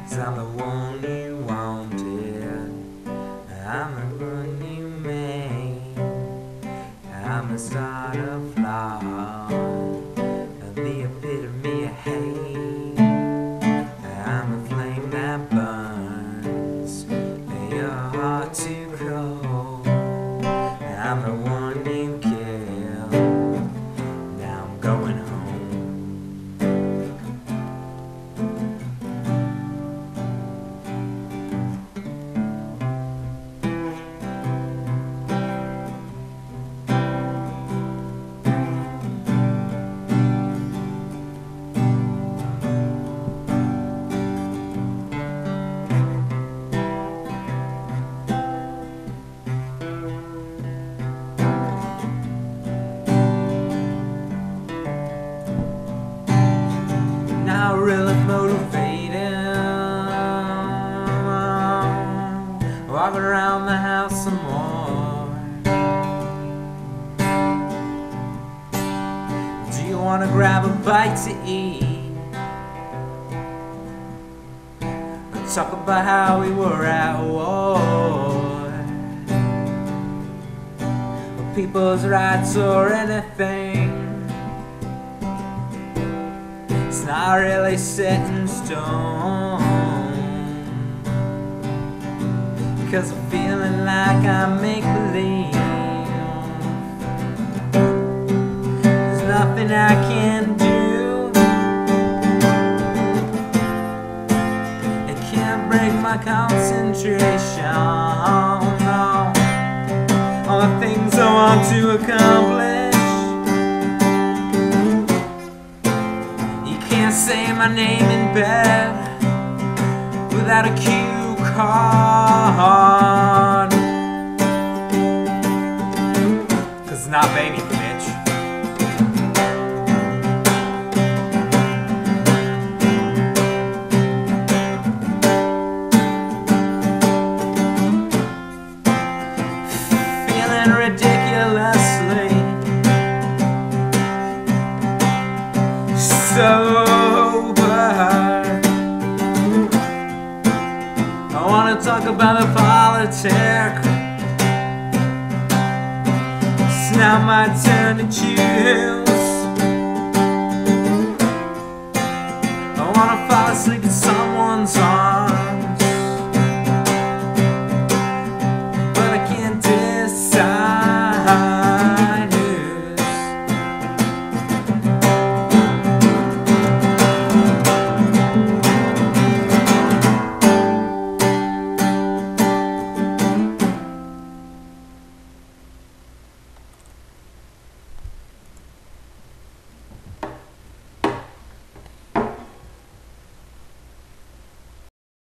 I'm the one you wanted, I'm the one you made, I'm the start of flawed, the epitome of hate, I'm the flame that burns your heart too cold, I'm the one you killed, now I'm going home. Not really motivated, walking around the house some more. Do you want to grab a bite to eat? Or talk about how we were at war, or people's rights or anything? It's not really set in stone, 'cause I'm feeling like I make believe. There's nothing I can do, it can't break my concentration, no, on the things I want to accomplish. Say my name in bed without a cue card, 'cause not baby bitch. Feeling ridiculously so I want to talk about the politik. It's now my turn to choose.